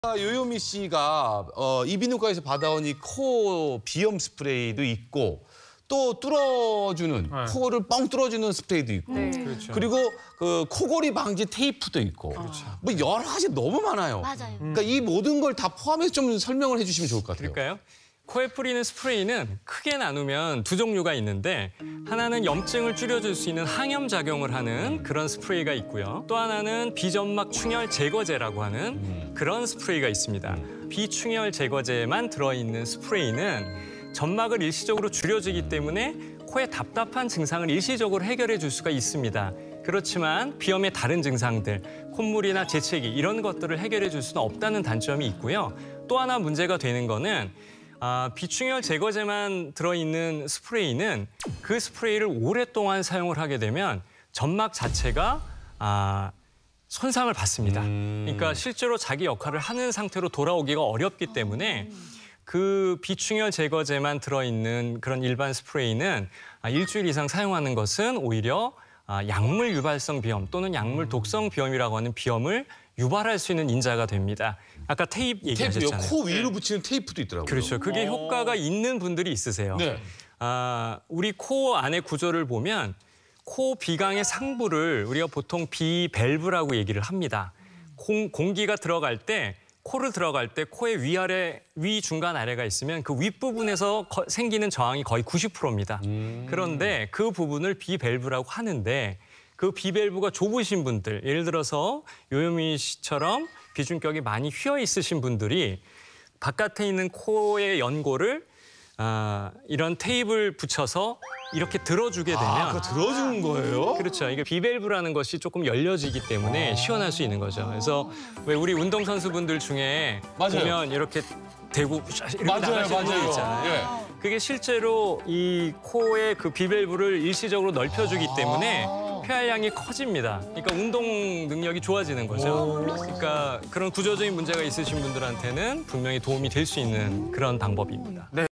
요요미 씨가 이비인후과에서 받아온 이 코 비염 스프레이도 있고 또 뚫어주는 코를 뻥 뚫어주는 스프레이도 있고 그렇죠. 그리고 그 코골이 방지 테이프도 있고 뭐 여러 가지 너무 많아요. 맞아요. 그러니까 이 모든 걸 다 포함해서 좀 설명을 해주시면 좋을 것 같아요. 그럴까요? 코에 뿌리는 스프레이는 크게 나누면 두 종류가 있는데 하나는 염증을 줄여줄 수 있는 항염 작용을 하는 그런 스프레이가 있고요. 또 하나는 비점막 충혈 제거제라고 하는 그런 스프레이가 있습니다. 비충혈 제거제만 들어있는 스프레이는 점막을 일시적으로 줄여주기 때문에 코의 답답한 증상을 일시적으로 해결해 줄 수가 있습니다. 그렇지만 비염의 다른 증상들, 콧물이나 재채기 이런 것들을 해결해 줄 수는 없다는 단점이 있고요. 또 하나 문제가 되는 거는 비충혈 제거제만 들어있는 스프레이는 그 스프레이를 오랫동안 사용을 하게 되면 점막 자체가 손상을 받습니다. 그러니까 실제로 자기 역할을 하는 상태로 돌아오기가 어렵기 때문에 그 비충혈 제거제만 들어있는 그런 일반 스프레이는 일주일 이상 사용하는 것은 오히려 약물 유발성 비염 또는 약물 독성 비염이라고 하는 비염을 유발할 수 있는 인자가 됩니다. 아까 테이프 얘기하셨잖아요. 테이프요? 코 위로 붙이는 테이프도 있더라고요. 그렇죠. 그게 효과가 있는 분들이 있으세요. 네. 우리 코 안의 구조를 보면 코 비강의 상부를 우리가 보통 비밸브라고 얘기를 합니다. 공기가 들어갈 때 코를 들어갈 때 코의 위아래, 위 중간 아래가 있으면 그 윗부분에서 생기는 저항이 거의 90%입니다. 그런데 그 부분을 비밸브라고 하는데 그 비밸브가 좁으신 분들, 예를 들어서 요요미 씨처럼 비중격이 많이 휘어 있으신 분들이 바깥에 있는 코의 연골을 이런 테이프를 붙여서 이렇게 들어주게 되면 그거 들어주는 거예요? 그렇죠. 이게 비밸브라는 것이 조금 열려지기 때문에 시원할 수 있는 거죠. 그래서 왜 우리 운동선수분들 중에 맞아요. 보면 이렇게 대고 이렇게 나가시는 분들 있잖아요. 그게 실제로 이 코의 그 비밸브를 일시적으로 넓혀주기 때문에 폐활량이 커집니다. 그러니까 운동 능력이 좋아지는 거죠. 그러니까 그런 구조적인 문제가 있으신 분들한테는 분명히 도움이 될 수 있는 그런 방법입니다.